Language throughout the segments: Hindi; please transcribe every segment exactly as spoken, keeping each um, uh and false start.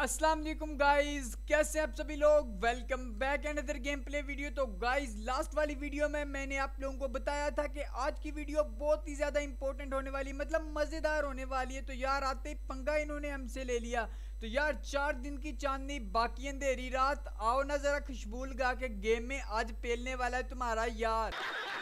अस्सलाम वालेकुम गाइस, कैसे हैं आप सभी लोग। Welcome back and other game play video. तो गाइस, लास्ट वाली वीडियो में मैंने आप लोगों को बताया था कि आज की वीडियो बहुत ही ज़्यादा इंपॉर्टेंट होने वाली, मतलब मज़ेदार होने वाली है। तो यार आते ही पंगा इन्होंने हमसे ले लिया। तो यार चार दिन की चांदनी बाकी अंधेरी रात, आओ ना ज़रा खुशबू लगा के गेम में आज पेलने वाला है तुम्हारा यार।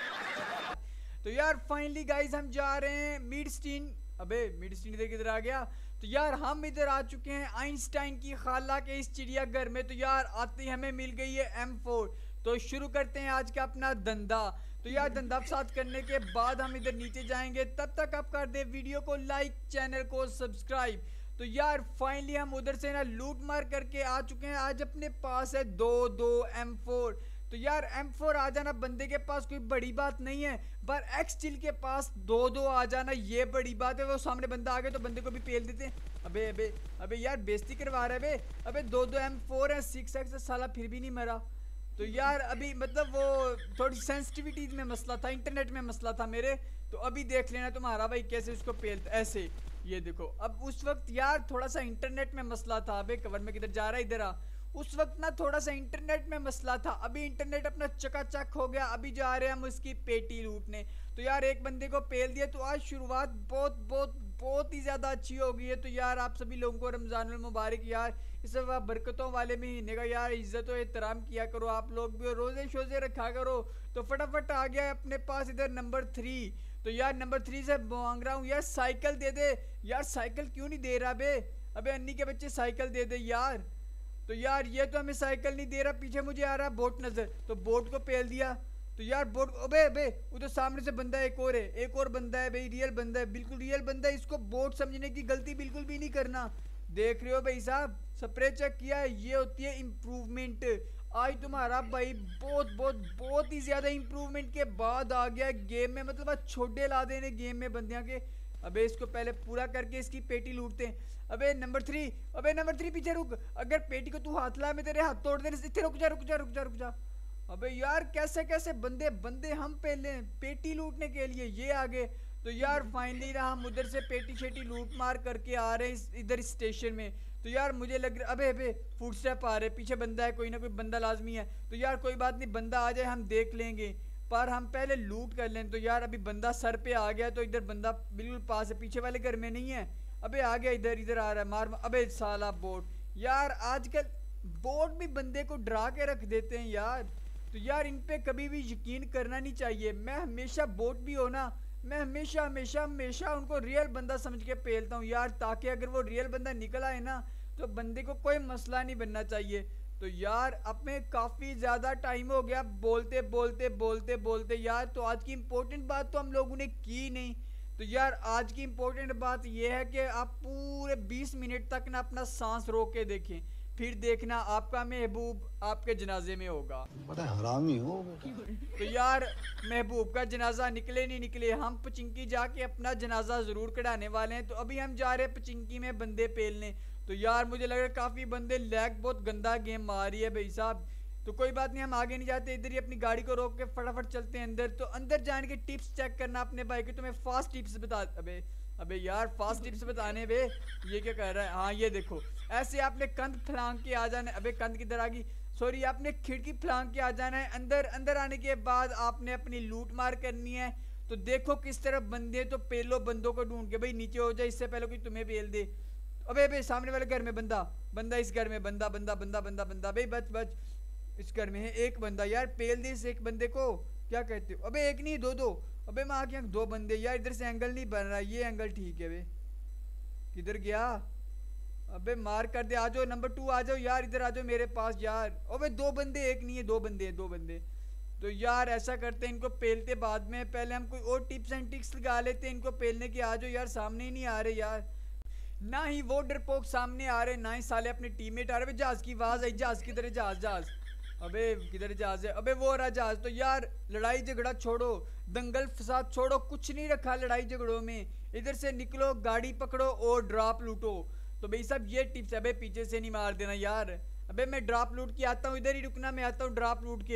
तो यार फाइनली गाइस हम जा रहे हैं मिडस्टीन। अबे मिडस्टीन इधर किधर आ गया। तो यार हम इधर आ चुके हैं आइंस्टाइन की खाला के इस चिड़ियाघर में। तो यार आते ही हमें मिल गई है एम फोर। तो शुरू करते हैं आज का अपना धंधा। तो यार धंधा साथ करने के बाद हम इधर नीचे जाएंगे। तब तक आप कर दे वीडियो को लाइक, चैनल को सब्सक्राइब। तो यार फाइनली हम उधर से ना लूट मार करके आ चुके हैं। आज अपने पास है दो दो एम फोर। तो यार एम फोर आ जाना बंदे के पास कोई बड़ी बात नहीं है, पर एक्स चिल के पास दो दो आ जाना ये बड़ी बात है। वो सामने बंदा आ गया तो बंदे को भी पेल देते हैं। अबे अबे अबे यार बेइज्जती करवा रहा है बे। अबे दो दो एम फोर है, सिक्स एक्स साला फिर भी नहीं मरा। तो यार अभी मतलब वो थोड़ी सेंसिटिविटी में मसला था, इंटरनेट में मसला था मेरे। तो अभी देख लेना तुम्हारा भाई कैसे उसको पेलता। ऐसे ये देखो, अब उस वक्त यार थोड़ा सा इंटरनेट में मसला था। अबे कवर में किधर जा रहा है, इधर आ। उस वक्त ना थोड़ा सा इंटरनेट में मसला था, अभी इंटरनेट अपना चकाचक हो गया। अभी जा रहे हैं हम उसकी पेटी लूटने। तो यार एक बंदे को पेल दिया। तो आज शुरुआत बहुत बहुत बहुत ही ज़्यादा अच्छी हो गई है। तो यार आप सभी लोगों को रमज़ानुल मुबारक यार। इस बरकतों वाले महीने का यार इज्जत और एहतराम किया करो आप लोग भी, रोज़े शोज़े रखा करो। तो फटाफट आ गया अपने पास इधर नंबर थ्री। तो यार नंबर थ्री से मांग रहा हूँ यार साइकिल दे दे। यार साइकिल क्यों नहीं दे रहा बे। अबे अन्नी के बच्चे साइकिल दे दे यार। तो यार ये तो हमें साइकिल नहीं दे रहा। पीछे मुझे आ रहा बोट नजर, तो बोट को पेल दिया। तो यार बोट, अबे अबे उधर सामने से बंदा एक और है, एक और बंदा है भाई, रियल बंदा है, बिल्कुल रियल बंदा है। इसको बोट समझने की गलती बिल्कुल भी नहीं करना। देख रहे हो भाई साहब, स्प्रे चेक किया है, ये होती है इम्प्रूवमेंट। आज तुम्हारा भाई बहुत बहुत बहुत ही ज्यादा इम्प्रूवमेंट के बाद आ गया गेम में, मतलब आज छोटे ला देने गेम में बंदियां के। अबे इसको पहले पूरा करके इसकी पेटी लूटते हैं। अबे नंबर थ्री, अबे नंबर थ्री पीछे रुक। अगर पेटी को तू हाथ ला मैं तेरे हाथ तोड़ देने से। रुक जा रुक जा रुक जा रुक जा। अबे यार कैसे कैसे बंदे बंदे हम पहले पेटी लूटने के लिए ये आगे। तो यार फाइनली ना हम उधर से पेटी शेटी लूट मार करके आ रहे हैं इधर स्टेशन में। तो यार मुझे लग रहा, अबे अबे फुट स्टेप आ रहे, पीछे बंदा है, कोई ना कोई बंदा लाजमी है। तो यार कोई बात नहीं, बंदा आ जाए हम देख लेंगे, पर हम पहले लूट कर लें। तो यार अभी बंदा सर पे आ गया। तो इधर बंदा बिल्कुल पास है, पीछे वाले घर में नहीं है। अबे आ गया, इधर इधर आ रहा है, मार, मार। अबे साला बोट। यार आजकल बोट भी बंदे को डरा के रख देते हैं यार। तो यार इन पे कभी भी यकीन करना नहीं चाहिए। मैं हमेशा बोट भी हो ना, मैं हमेशा हमेशा हमेशा उनको रियल बंदा समझ के पेलता हूँ यार, ताकि अगर वो रियल बंदा निकल आए ना तो बंदे को कोई मसला नहीं बनना चाहिए। तो यार अब में काफ़ी ज़्यादा टाइम हो गया बोलते बोलते बोलते बोलते यार। तो आज की इम्पोर्टेंट बात तो हम लोगों ने की नहीं। तो यार आज की इम्पोर्टेंट बात यह है कि आप पूरे बीस मिनट तक ना अपना सांस रोक के देखें, फिर देखना आपका महबूब आपके जनाजे में होगा। बड़ा हरामी हो तो यार महबूब का जनाजा निकले नहीं निकले, हम पचिंकी जाके अपना जनाजा ज़रूर कढ़ाने वाले हैं। तो अभी हम जा रहे हैं पचिंकी में बंदे पेलने। तो यार मुझे लग रहा है काफ़ी बंदे लैग, बहुत गंदा गेम मार रही है भाई साहब। तो कोई बात नहीं, हम आगे नहीं जाते, इधर ही अपनी गाड़ी को रोक के फटाफट चलते हैं अंदर। तो अंदर जाने के टिप्स चेक करना अपने भाई के, तुम्हें फास्ट टिप्स बता। अबे अबे यार फास्ट टिप्स बताने बे, ये क्या कह रहा है। हाँ ये देखो, ऐसे आपने कंध फलांग के आ जाना है। अबे कंध किधर आ गई, सॉरी आपने खिड़की फलांग के आ जाना है। अंदर अंदर आने के बाद आपने अपनी लूट मार करनी है। तो देखो किस तरफ बंदे, तो पेलो बंदों को ढूंढ के भाई नीचे हो जाए, इससे पहले कोई तुम्हें पेल दे। अबे अबे सामने वाले घर में बंदा, बंदा इस घर में, बंदा बंदा बंदा बंदा बंदा भाई बच बच। इस घर में है एक बंदा, यार पेल दे इस एक बंदे को, क्या कहते हो। अबे एक नहीं दो दो। अबे माँ की दो बंदे यार, इधर से एंगल नहीं बन रहा, ये एंगल ठीक है बे। किधर गया। अबे मार कर दे, आ जाओ नंबर टू आ जाओ यार, इधर आ जाओ मेरे पास यार। अबे दो बंदे, एक नहीं है, दो बंदे हैं, दो बंदे। तो यार ऐसा करते हैं, इनको पेलते बाद में, पहले हम कोई और टिप्स एंड ट्रिक्स लगा लेते हैं इनको पेलने के। आ जाओ यार, सामने ही नहीं आ रहे यार, ना ही वो डरपोक सामने आ रहे, ना ही साले अपने टीममेट आ रहे। जहाज की आवाज आई, जहाज किधर है, जहाज जहाज। अबे किधर जहाज है, अबे वो रहा जहाज। तो यार लड़ाई झगड़ा छोड़ो, दंगल फसाद छोड़ो, कुछ नहीं रखा लड़ाई झगड़ों में। इधर से निकलो, गाड़ी पकड़ो और ड्रॉप लूटो। तो भाई साहब ये टिप्स है, अबे पीछे से नहीं मार देना यार। अबे मैं ड्रॉप लूट के आता हूँ, इधर ही रुकना, मैं आता हूँ ड्रॉप लूट के।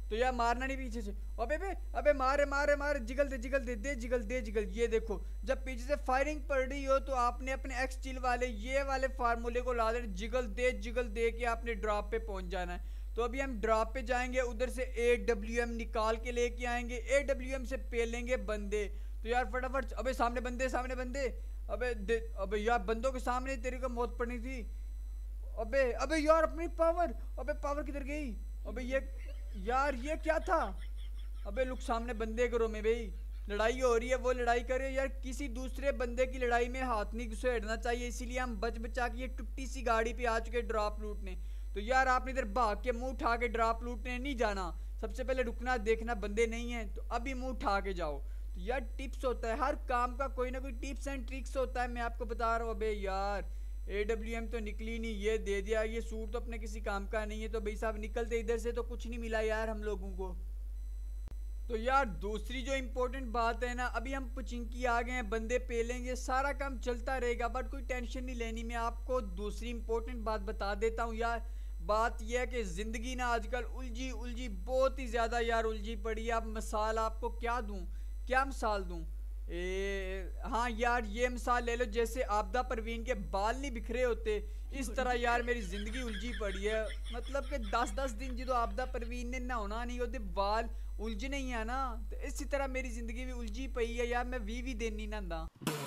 तो यार मारना नहीं पीछे से। अबे बे अबे मारे मारे मारे, जिगल दे जिगल दे दे जिगल दे जिगल। ये देखो जब पीछे से फायरिंग पड़ रही हो तो आपने अपने एक्स चिल वाले ये वाले फार्मूले को ला दे, जिगल दे जिगल दे के आपने ड्रॉप पे पहुंच जाना है। तो अभी हम ड्रॉप पे जाएंगे, उधर से ए डब्ल्यू एम निकाल के लेके आएंगे, ए डब्ल्यू एम से पेलेंगे बंदे। तो यार फटाफट, अबे सामने बंदे सामने बंदे, अबे अबे यार बंदों के सामने तेरे को मौत पड़नी थी। अबे अबे यार अपनी पावर, अबे पावर किधर गई? अबे ये यार ये क्या था? अबे लुक सामने बंदे करो में भाई, लड़ाई हो रही है, वो लड़ाई करे यार, किसी दूसरे बंदे की लड़ाई में हाथ नहीं घुसेड़ना चाहिए। इसीलिए हम बच बचा के ये टुट्टी सी गाड़ी पे आ चुके ड्रॉप लूटने। तो यार आपने इधर भाग के मुंह उठा के ड्रॉप लूटने नहीं जाना, सबसे पहले रुकना देखना बंदे नहीं है तो अभी मुंह उठा के जाओ। तो यार टिप्स होता है हर काम का, कोई ना कोई टिप्स एंड ट्रिक्स होता है, मैं आपको बता रहा हूँ। अबे यार ए डब्ल्यू एम तो निकली नहीं, ये दे दिया, ये सूट तो अपने किसी काम का नहीं है। तो भाई साहब निकलते इधर से तो कुछ नहीं मिला यार हम लोगों को। तो यार दूसरी जो इम्पोर्टेंट बात है ना, अभी हम पुचिंकी आ गए हैं, बंदे पेलेंगे, सारा काम चलता रहेगा, बट कोई टेंशन नहीं लेनी। मैं आपको दूसरी इम्पोर्टेंट बात बता देता हूँ यार। बात यह है कि ज़िंदगी ना आजकल उलझी उलझी बहुत ही ज़्यादा यार उलझी पड़ी है। अब मिसाल आपको क्या दूँ, क्या मिसाल दूँ? ए हाँ यार ये मिसाल ले लो, जैसे आपदा परवीन के बाल नहीं बिखरे होते, इस तरह यार मेरी ज़िंदगी उलझी पड़ी है। मतलब कि दस दस दिन जो आपदा परवीन ने नहाना नहीं होते, बाल उलझने ही है ना, तो इसी तरह मेरी ज़िंदगी भी उलझी पई है यार, मैं वी भी दिन नहीं नहांदा।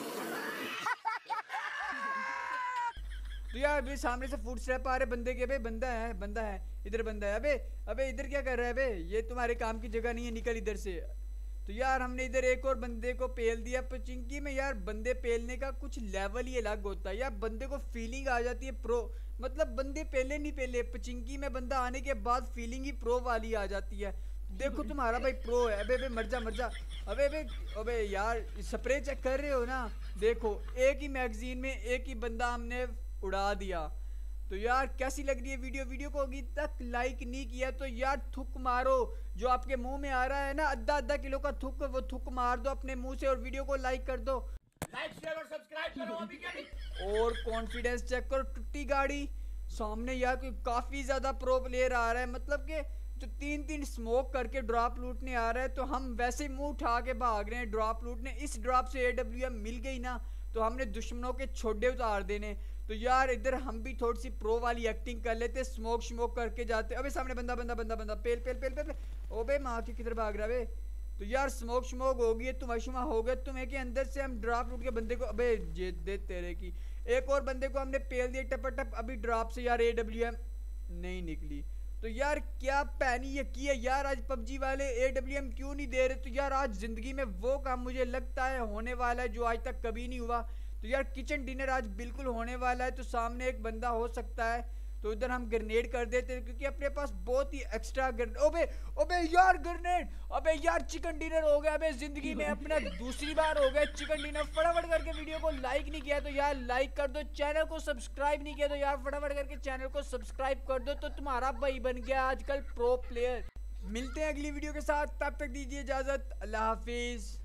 तो यार अभी सामने से फुट स्टेप आ रहे बंदे के, बे बंदा है बंदा है इधर बंदा है। अबे अबे इधर क्या कर रहा है बे, ये तुम्हारे काम की जगह नहीं है, निकल इधर से। तो यार हमने इधर एक और बंदे को पेल दिया। पचिंकी में यार बंदे पेलने का कुछ लेवल ही अलग होता है यार, बंदे को फीलिंग आ जाती है प्रो, मतलब बंदे पहले नहीं पहले, पचिंकी में बंदा आने के बाद फीलिंग ही प्रो वाली आ जाती है। देखो तुम्हारा भाई प्रो है। अबे अबे मर जा मर जा। अबे अबे अबे यार स्प्रे चेक कर रहे हो ना, देखो एक ही मैगजीन में एक ही बंदा हमने उड़ा दिया। तो यार कैसी लग रही है वीडियो? वीडियो को अभी तक लाइक नहीं किया तो यार थुक मारो, जो आपके मुंह में आ रहा है ना आधा आधा किलो का थुक, वो थुक मार दो अपने मुंह से और वीडियो को लाइक कर दो, लाइक शेयर और सब्सक्राइब करो अभी क्या। और कॉन्फिडेंस चेक करो। टुट्टी गाड़ी सामने यार कोई काफी ज्यादा प्रो प्लेयर आ रहा है, मतलब कि जो तीन तीन स्मोक करके ड्रॉप लूटने आ रहा है, तो हम वैसे मुंह उठा के भाग रहे हैं ड्रॉप लूटने। इस ड्रॉप से ए डब्ल्यू एम मिल गई ना तो हमने दुश्मनों के छोड़े उतार देने। तो यार इधर हम भी थोड़ी सी प्रो वाली एक्टिंग कर लेते, स्मोक स्मोक करके जाते। अबे सामने बंदा बंदा बंदा बंदा पेल पेल पेल पेल, पेल। ओबे माँ की किधर भाग रहा है? तो यार स्मोक स्मोक हो गई है, तुम शुमा हो गए तुम्हें के अंदर से हम ड्रॉप लूट के बंदे को, अबे जे दे तेरे की, एक और बंदे को हमने पेल दिया टपटप। अभी ड्रॉप से यार ए डब्ल्यू एम नहीं निकली। तो यार क्या पैनी ये की है यार, आज पबजी वाले ए डब्ल्यू एम क्यों नहीं दे रहे? तो यार आज जिंदगी में वो काम मुझे लगता है होने वाला है जो आज तक कभी नहीं हुआ। तो यार किचन डिनर आज बिल्कुल होने वाला है। तो सामने एक बंदा हो सकता है, तो उधर हम ग्रेनेड कर देते हैं क्योंकि अपने पास बहुत ही एक्स्ट्रा ग्रेनेड। ओबे ओबे यार ग्रेनेड, अबे यार चिकन डिनर हो गया। अबे जिंदगी में अपना दूसरी बार हो गया चिकन डिनर। फटाफट करके वीडियो को लाइक नहीं किया तो यार लाइक कर दो, चैनल को सब्सक्राइब नहीं किया तो यार फटाफट करके चैनल को सब्सक्राइब कर दो। तो तुम्हारा भाई बन गया आजकल प्रो प्लेयर। मिलते हैं अगली वीडियो के साथ, तब तक दीजिए इजाजत, अल्लाह हाफिज।